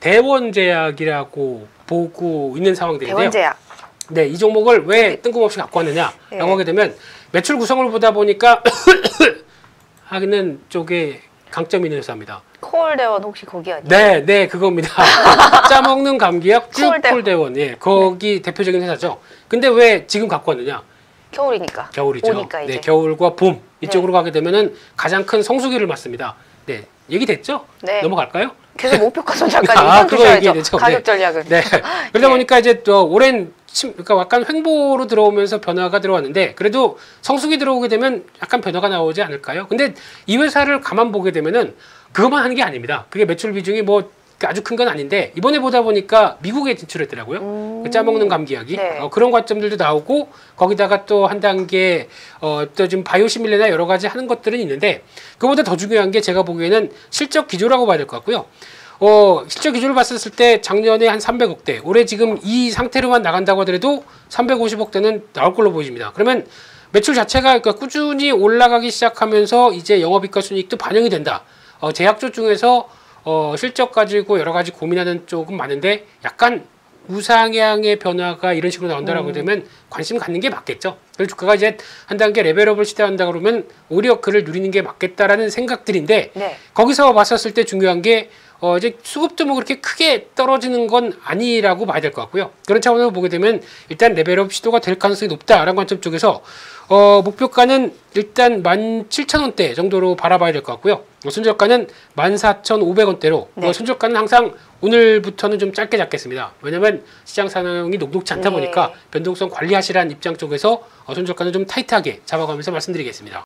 대원제약이라고 보고 있는 상황들인데요. 대원제약. 네, 이 종목을 왜 뜬금없이 갖고 왔느냐라고 네. 하게 되면 매출 구성을 보다 보니까 하는 쪽에 강점이 있는 회사입니다. 콜대원 혹시 거기 아니에요? 네, 네, 그겁니다. 짜먹는 감기약 콜대원. 콜대원. 예, 거기 대표적인 회사죠. 근데 왜 지금 갖고 왔느냐? 겨울이니까. 겨울이죠. 오니까 이제. 네, 겨울과 봄 이쪽으로 가게 되면은 가장 큰 성수기를 맞습니다. 네, 얘기됐죠? 네. 넘어갈까요? 계속 목표가 손절까지 아, 우선 그거 두셔야죠. 얘기해야죠. 가격 네. 전략은. 네. 그러다 예. 보니까 이제 또 오랜 그러니까 약간 횡보로 들어오면서 변화가 들어왔는데 그래도 성수기 들어오게 되면 약간 변화가 나오지 않을까요? 근데 이 회사를 가만 보게 되면은 그것만 하는 게 아닙니다. 그게 매출 비중이 뭐 아주 큰 건 아닌데 이번에 보다 보니까 미국에 진출했더라고요. 그 짜먹는 감기약이 네. 그런 관점들도 나오고 거기다가 또 한 단계 또 지금 바이오시밀레나 여러 가지 하는 것들은 있는데 그보다 더 중요한 게 제가 보기에는 실적 기조라고 봐야 될 것 같고요. 실적 기조를 봤었을 때 작년에 한 300억대, 올해 지금 이 상태로만 나간다고 하더라도 350억대는 나올 걸로 보입니다. 그러면 매출 자체가 그러니까 꾸준히 올라가기 시작하면서 이제 영업이익과 순이익도 반영이 된다. 제약조 중에서 실적 가지고 여러 가지 고민하는 쪽은 많은데 약간 우상향의 변화가 이런 식으로 나온다라고 되면 관심 갖는 게 맞겠죠. 그래서 주가가 이제 한 단계 레벨업을 시도한다 그러면 오히려 그를 누리는 게 맞겠다라는 생각들인데 네. 거기서 봤었을 때 중요한 게 이제 수급도 뭐 그렇게 크게 떨어지는 건 아니라고 봐야 될 것 같고요. 그런 차원에서 보게 되면 일단 레벨업 시도가 될 가능성이 높다라는 관점 쪽에서 목표가는 일단 17,000원대 정도로 바라봐야 될 것 같고요. 손절가는 14,500원대로 네. 손절가는 항상 오늘부터는 좀 짧게 잡겠습니다. 왜냐하면 시장 상황이 녹록지 않다 네. 보니까 변동성 관리하시라는 입장 쪽에서 손절가는 좀 타이트하게 잡아가면서 말씀드리겠습니다.